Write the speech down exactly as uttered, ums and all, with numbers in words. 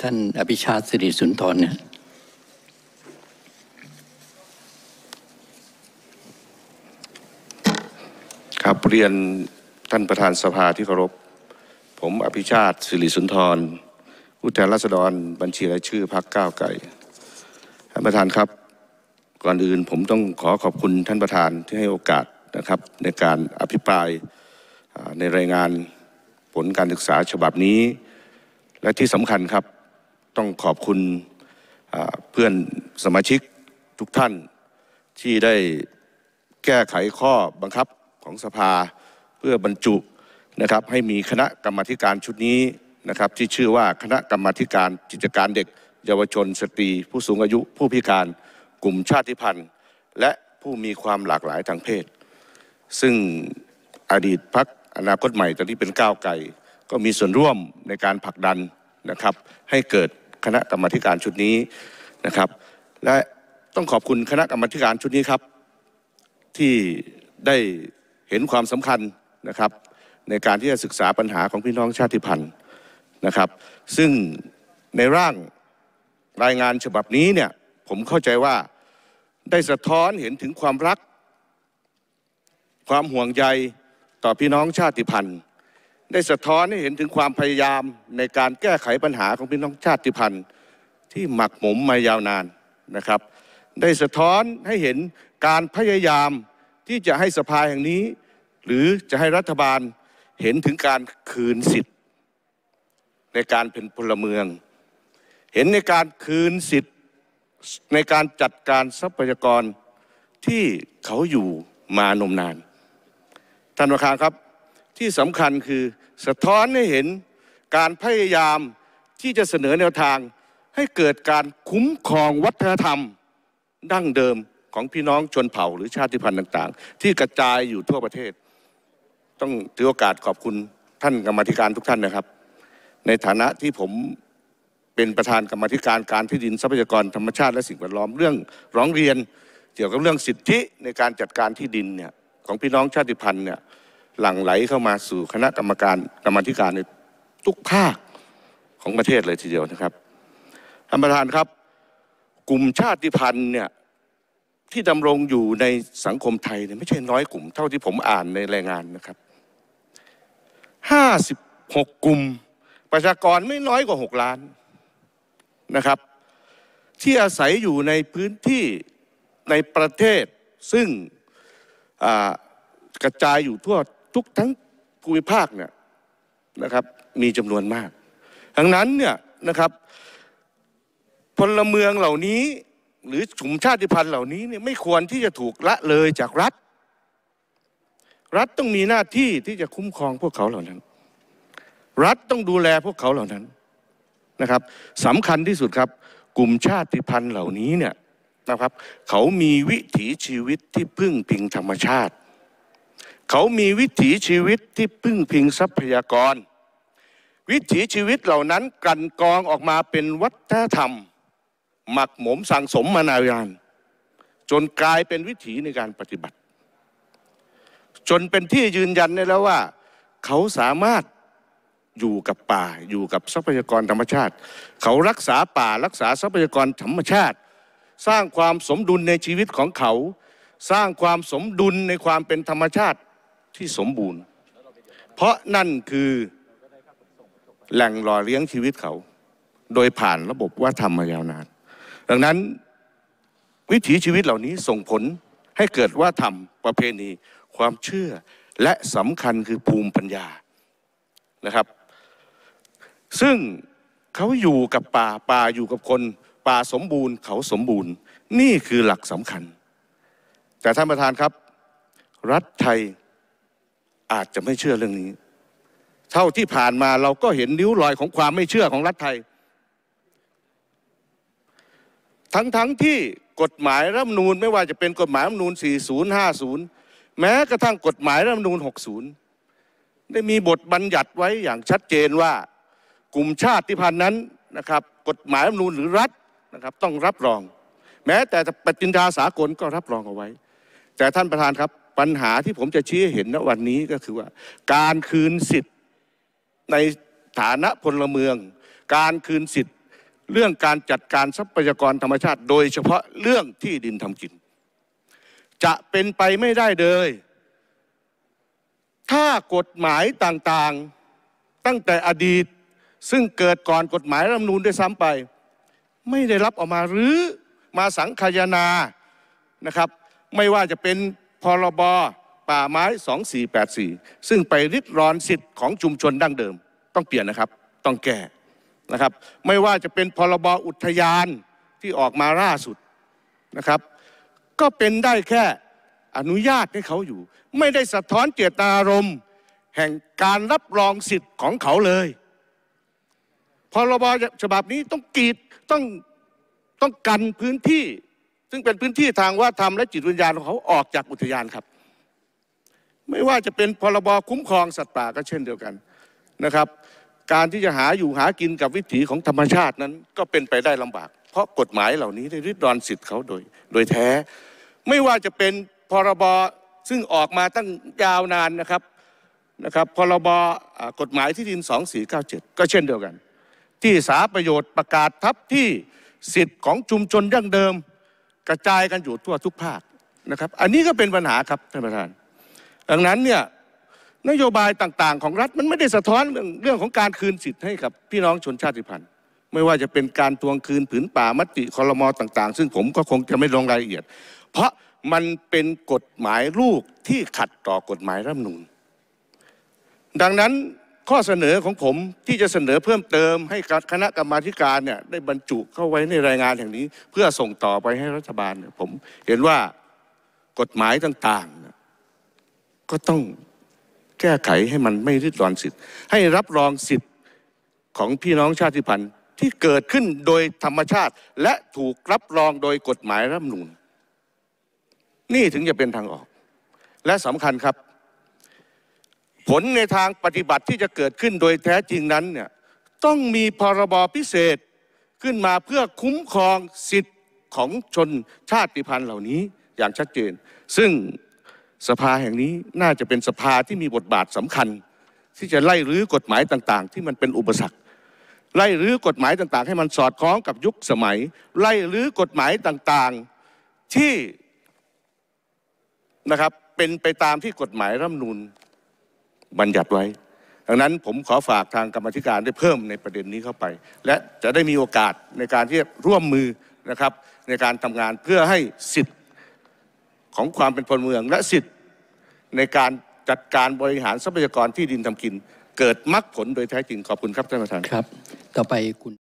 ท่านอภิชาติสิริสุนทรเนี่ยครับเรียนท่านประธานสภาที่เคารพผมอภิชาติสิริสุนทรผู้แทนราษฎรบัญชีรายชื่อพรรคก้าวไกลท่านประธานครับก่อนอื่นผมต้องขอขอบคุณท่านประธานที่ให้โอกาสนะครับในการอภิปรายในรายงานผลการศึกษาฉบับนี้และที่สำคัญครับต้องขอบคุณเพื่อนสมาชิกทุกท่านที่ได้แก้ไขข้อบังคับของสภาเพื่อบรรจุนะครับให้มีคณะกรรมาธิการชุดนี้นะครับที่ชื่อว่าคณะกรรมาธิการกิจการเด็กเยาวชนสตรีผู้สูงอายุผู้พิการกลุ่มชาติพันธุ์และผู้มีความหลากหลายทางเพศซึ่งอดีตพรรคอนาคตใหม่ตอนนี้เป็นก้าวไกลก็มีส่วนร่วมในการผลักดันนะครับให้เกิดคณะกรรมาธิการชุดนี้นะครับและต้องขอบคุณคณะกรรมาธิการชุดนี้ครับที่ได้เห็นความสำคัญนะครับในการที่จะศึกษาปัญหาของพี่น้องชาติพันธุ์นะครับซึ่งในร่างรายงานฉบับนี้เนี่ยผมเข้าใจว่าได้สะท้อนเห็นถึงความรักความห่วงใยต่อพี่น้องชาติพันธุ์ได้สะท้อนให้เห็นถึงความพยายามในการแก้ไขปัญหาของพี่น้องชาติพันธุ์ที่หมักหมมมายาวนานนะครับได้สะท้อนให้เห็นการพยายามที่จะให้สภาแห่งนี้หรือจะให้รัฐบาลเห็นถึงการคืนสิทธิ์ในการเป็นพลเมืองเห็นในการคืนสิทธิ์ในการจัดการทรัพยากรที่เขาอยู่มานมนานท่านประธานครับที่สำคัญคือสะท้อนให้เห็นการพยายามที่จะเสนอแนวทางให้เกิดการคุ้มครองวัฒนธรรมดั้งเดิมของพี่น้องชนเผ่าหรือชาติพันธุ์ต่างๆที่กระจายอยู่ทั่วประเทศต้องถือโอกาสขอบคุณท่านกรรมาธิการทุกท่านนะครับในฐานะที่ผมเป็นประธานกรรมาธิการการที่ดินทรัพยากรธรรมชาติและสิ่งแวดล้อมเรื่องร้องเรียนเกี่ยวกับเรื่องสิทธิในการจัดการที่ดินเนี่ยของพี่น้องชาติพันธุ์เนี่ยหลั่งไหลเข้ามาสู่คณะกรรมการกรรมาธิการในทุกภาคของประเทศเลยทีเดียวนะครับท่านประธานครับกลุ่มชาติพันธุ์เนี่ยที่ดำรงอยู่ในสังคมไทยเนี่ยไม่ใช่น้อยกลุ่มเท่าที่ผมอ่านในรายงานนะครับห้าสิบหกกลุ่มประชากรไม่น้อยกว่าหกล้านนะครับที่อาศัยอยู่ในพื้นที่ในประเทศซึ่งกระจายอยู่ทั่วทุกทั้งภูมิภาคเนี่ยนะครับมีจำนวนมากดังนั้นเนี่ยนะครับพลเมืองเหล่านี้หรือกลุ่มชาติพันธุ์เหล่านี้เนี่ยไม่ควรที่จะถูกละเลยจากรัฐรัฐต้องมีหน้าที่ที่จะคุ้มครองพวกเขาเหล่านั้นรัฐต้องดูแลพวกเขาเหล่านั้นนะครับสำคัญที่สุดครับกลุ่มชาติพันธุ์เหล่านี้เนี่ยนะครับเขามีวิถีชีวิตที่พึ่งพิงธรรมชาติเขามีวิถีชีวิตที่พึ่งพิงทรัพยากรวิถีชีวิตเหล่านั้นกลั่นกรองออกมาเป็นวัฒนธรรมหมักหมมสั่งสมมานานจนกลายเป็นวิถีในการปฏิบัติจนเป็นที่ยืนยันได้แล้วว่าเขาสามารถอยู่กับป่าอยู่กับทรัพยากรธรรมชาติเขารักษาป่ารักษาทรัพยากรธรรมชาติสร้างความสมดุลในชีวิตของเขาสร้างความสมดุลในความเป็นธรรมชาติที่สมบูรณ์เพราะนั่นคือแหล่งหล่อเลี้ยงชีวิตเขาโดยผ่านระบบวัฒนธรรมมายาวนานดังนั้นวิถีชีวิตเหล่านี้ส่งผลให้เกิดวัฒนธรรมประเพณีความเชื่อและสำคัญคือภูมิปัญญานะครับซึ่งเขาอยู่กับป่าป่าอยู่กับคนป่าสมบูรณ์เขาสมบูรณ์นี่คือหลักสำคัญแต่ท่านประธานครับรัฐไทยอาจจะไม่เชื่อเรื่องนี้เท่าที่ผ่านมาเราก็เห็นริ้วรอยของความไม่เชื่อของรัฐไทยทั้งๆ ท, ที่กฎหมายรัฐธรรมนูญไม่ว่าจะเป็นกฎหมายรัฐธรรมนูญสี่สิบ ห้าสิบแม้กระทั่งกฎหมายรัฐธรรมนูญหกสิบได้มีบทบัญญัติไว้อย่างชัดเจนว่ากลุ่มชาติพันธุ์นั้นนะครับกฎหมายรัฐธรรมนูญหรือรัฐนะครับต้องรับรองแม้แต่ปฏิญญาสากลก็รับรองเอาไว้แต่ท่านประธานครับปัญหาที่ผมจะชี้ให้เห็นณวันนี้ก็คือว่าการคืนสิทธิ์ในฐานะพลเมืองการคืนสิทธิ์เรื่องการจัดการทรัพยากรธรรมชาติโดยเฉพาะเรื่องที่ดินทำกินจะเป็นไปไม่ได้เลยถ้ากฎหมายต่างๆตั้งแต่อดีตซึ่งเกิดก่อนกฎหมายรัฐธรรมนูญด้วยซ้ำไปไม่ได้รับออกมาหรือมาสังคายนานะครับไม่ว่าจะเป็นพรบป่าไม้สองสี่แปดสี่ซึ่งไปริดรอนสิทธิ์ของชุมชนดั้งเดิมต้องเปลี่ยนนะครับต้องแก้นะครับไม่ว่าจะเป็นพรบอุทยานที่ออกมาล่าสุดนะครับก็เป็นได้แค่อนุญาตให้เขาอยู่ไม่ได้สะท้อนเจตนารมณ์แห่งการรับรองสิทธิ์ของเขาเลยพรบฉบับนี้ต้องกีดต้องต้องกันพื้นที่ซึ่งเป็นพื้นที่ทางวัฒนธรรมและจิตวิญญาณของเขาออกจากอุทยานครับไม่ว่าจะเป็นพรบคุ้มครองสัตว์ป่าก็เช่นเดียวกันนะครับการที่จะหาอยู่หากินกับวิถีของธรรมชาตินั้นก็เป็นไปได้ลำบากเพราะกฎหมายเหล่านี้ได้ริดรอนสิทธิ์เขาโดยโดยแท้ไม่ว่าจะเป็นพรบซึ่งออกมาตั้งยาวนานนะครับนะครับพรบกฎหมายที่ดินสองสี่เก้าเจ็ดก็เช่นเดียวกันที่สาประโยชน์ประกาศทับที่สิทธิ์ของชุมชนดั้งเดิมกระจายกันอยู่ทั่วทุกภาคนะครับอันนี้ก็เป็นปัญหาครับท่านประธานดังนั้นเนี่ยนโยบายต่างๆของรัฐมันไม่ได้สะท้อนเรื่องเรื่องของการคืนสิทธิ์ให้กับพี่น้องชนชาติพันธุ์ไม่ว่าจะเป็นการทวงคืนผืนป่ามติครม.ต่างๆซึ่งผมก็คงจะไม่ลงรายละเอียดเพราะมันเป็นกฎหมายลูกที่ขัดต่อกฎหมายรัฐธรรมนูญดังนั้นข้อเสนอของผมที่จะเสนอเพิ่มเติมให้คณะกรรมาธิการเนี่ยได้บรรจุเข้าไว้ในรายงานแห่งนี้เพื่อส่งต่อไปให้รัฐบาลเนี่ยผมเห็นว่ากฎหมายต่างๆก็ต้องแก้ไขให้มันไม่ริดรอนสิทธิ์ให้รับรองสิทธิ์ของพี่น้องชาติพันธุ์ที่เกิดขึ้นโดยธรรมชาติและถูกรับรองโดยกฎหมายรัฐธรรมนูญนี่ถึงจะเป็นทางออกและสำคัญครับผลในทางปฏิบัติที่จะเกิดขึ้นโดยแท้จริงนั้นเนี่ยต้องมีพรบพิเศษขึ้นมาเพื่อคุ้มครองสิทธิ์ของชนชาติพันธุ์เหล่านี้อย่างชัดเจนซึ่งสภาแห่งนี้น่าจะเป็นสภาที่มีบทบาทสำคัญที่จะไล่รื้อกฎหมายต่างๆที่มันเป็นอุปสรรคไล่รื้อกฎหมายต่างๆให้มันสอดคล้องกับยุคสมัยไล่รื้อกฎหมายต่างๆที่นะครับเป็นไปตามที่กฎหมายรัฐธรรมนูญบัญญัติไว้ดังนั้นผมขอฝากทางกรรมาธิการได้เพิ่มในประเด็นนี้เข้าไปและจะได้มีโอกาสในการที่จะร่วมมือนะครับในการทำงานเพื่อให้สิทธิ์ของความเป็นพลเมืองและสิทธิ์ในการจัดการบริหารทรัพยากรที่ดินทำกินเกิดมรรคผลโดยแท้จริงขอบคุณครับท่านประธานครับต่อไปคุณ